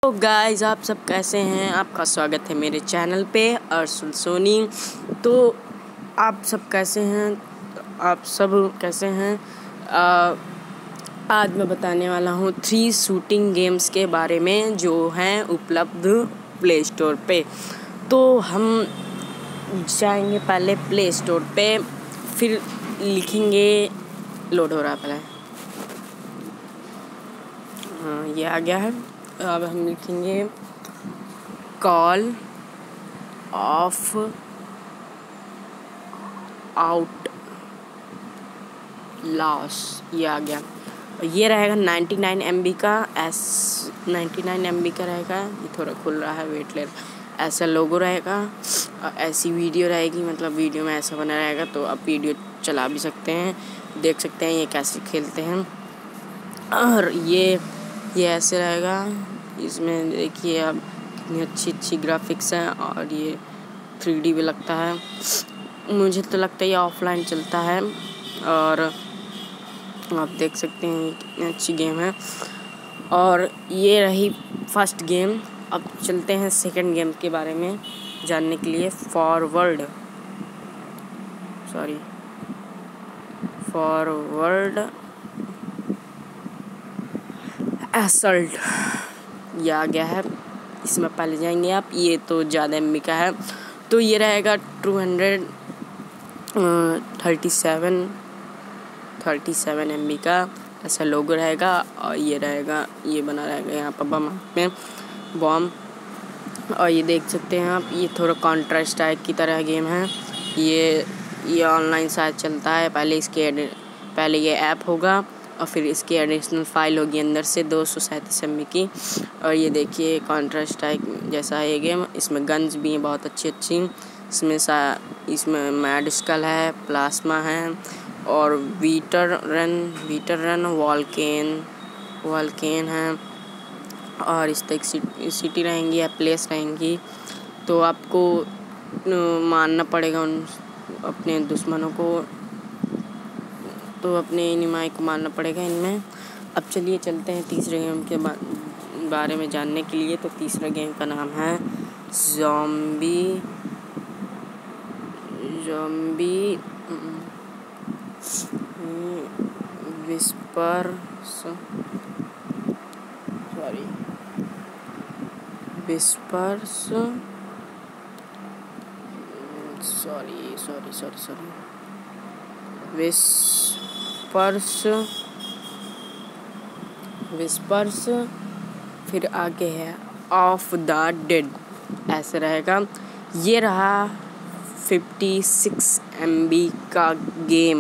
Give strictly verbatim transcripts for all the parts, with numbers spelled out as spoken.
तो गाइस, आप सब कैसे हैं। आपका स्वागत है मेरे चैनल पे अर्सुल सोनी। तो आप सब कैसे हैं आप सब कैसे हैं आ, आज मैं बताने वाला हूँ थ्री शूटिंग गेम्स के बारे में जो हैं उपलब्ध प्ले स्टोर पे। तो हम जाएंगे पहले प्ले स्टोर पे, फिर लिखेंगे, लोड हो रहा है पहले। हाँ, ये आ गया है। अब हम लिखेंगे कॉल ऑफ आउट लॉस, ये आ गया। ये रहेगा नाइन्टी नाइन एम बी का, S ninety nine M B का रहेगा। ये थोड़ा खुल रहा है, वेट ले। ऐसा लोगो रहेगा, ऐसी वीडियो रहेगी, मतलब वीडियो में ऐसा बना रहेगा। तो आप वीडियो चला भी सकते हैं, देख सकते हैं ये कैसे खेलते हैं। और ये ये ऐसे रहेगा। इसमें देखिए आप कितनी अच्छी अच्छी ग्राफिक्स हैं, और ये थ्री डी भी लगता है। मुझे तो लगता है ये ऑफलाइन चलता है, और आप देख सकते हैं कितनी अच्छी गेम है। और ये रही फर्स्ट गेम। अब चलते हैं सेकंड गेम के बारे में जानने के लिए। फॉरवर्ड सॉरी फॉरवर्ड असल्ट, ये आ गया है। इसमें पहले जाएंगे आप। ये तो ज़्यादा एम बी का है, तो ये रहेगा two hundred thirty seven thirty seven M B का। ऐसा लोगो रहेगा, और ये रहेगा, ये बना रहेगा यहाँ पर बम में बॉम। और ये देख सकते हैं आप, ये थोड़ा काउंटर स्ट्राइक की तरह गेम है। ये ये ऑनलाइन शायद चलता है। पहले इसके पहले ये ऐप होगा, और फिर इसकी एडिशनल फाइल होगी अंदर से दो सौ सैंतीस एम बी की। और ये देखिए काउंटर स्ट्राइक जैसा है ये गेम। इसमें गन्स भी हैं बहुत अच्छी अच्छी। इसमें सा इसमें मैड स्कल है, प्लाज्मा है, और वीटर रन वीटर रन वॉल्केन वॉल्केन है। और इस तक सिटी रहेंगी या प्लेस रहेंगी। तो आपको मारना पड़ेगा उन अपने दुश्मनों को, तो अपने एनिमी को मारना पड़ेगा इनमें। अब चलिए चलते हैं तीसरे गेम के बा, बारे में जानने के लिए। तो तीसरा गेम का नाम है zombie zombie whispers sorry whispers sorry sorry sorry sorry whispers whispers फिर आगे है ऑफ द डेड, ऐसे रहेगा। ये रहा फिफ्टी सिक्स एम बी का गेम।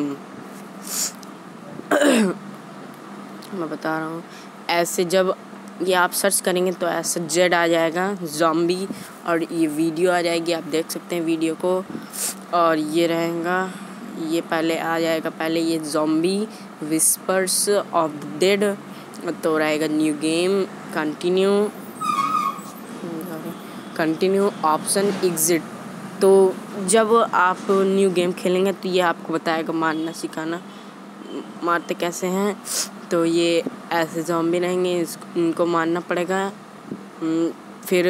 मैं बता रहा हूँ, ऐसे जब ये आप सर्च करेंगे तो ऐसे जेड आ जाएगा ज़ॉम्बी, और ये वीडियो आ जाएगी, आप देख सकते हैं वीडियो को। और ये रहेगा, ये पहले आ जाएगा, पहले ये ज़ॉम्बी विस्पर्स ऑफ डेड, तो रहेगा new game, continue continue option exit. तो जब आप न्यू गेम खेलेंगे तो ये आपको बताएगा मारना सिखाना, मारते कैसे हैं। तो ये ऐसे ज़ॉम्बी रहेंगे, इनको मारना पड़ेगा। फिर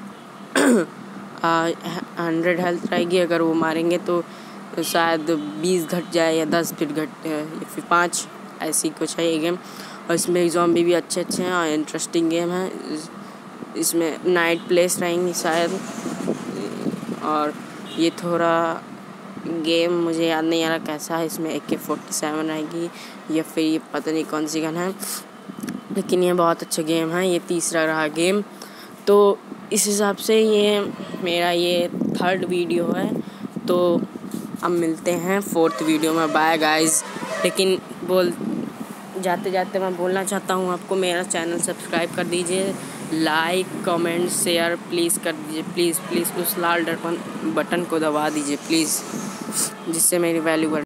हंड्रेड हेल्थ रहेगी, अगर वो मारेंगे तो शायद बीस घट जाए, या दस फिर घट या फिर पाँच, ऐसी कुछ है ये गेम। और इसमें ज़ॉम्बी भी अच्छे अच्छे हैं, और इंटरेस्टिंग गेम है। इसमें नाइट प्लेस रहेंगी शायद। और ये थोड़ा गेम मुझे याद नहीं आ रहा कैसा है। इसमें ए के फोर्टी सेवन रहेगी, या फिर ये पता नहीं कौन सी गन है, लेकिन ये बहुत अच्छा गेम है। ये तीसरा रहा गेम। तो इस हिसाब से ये मेरा ये थर्ड वीडियो है। तो अब मिलते हैं फोर्थ वीडियो में। Bye guys. लेकिन बोल जाते जाते मैं बोलना चाहता हूँ आपको, मेरा चैनल सब्सक्राइब कर दीजिए, लाइक कमेंट शेयर प्लीज़ कर दीजिए, प्लीज़ प्लीज़ उस लाल बटन को दबा दीजिए प्लीज़, जिससे मेरी वैल्यू बढ़े।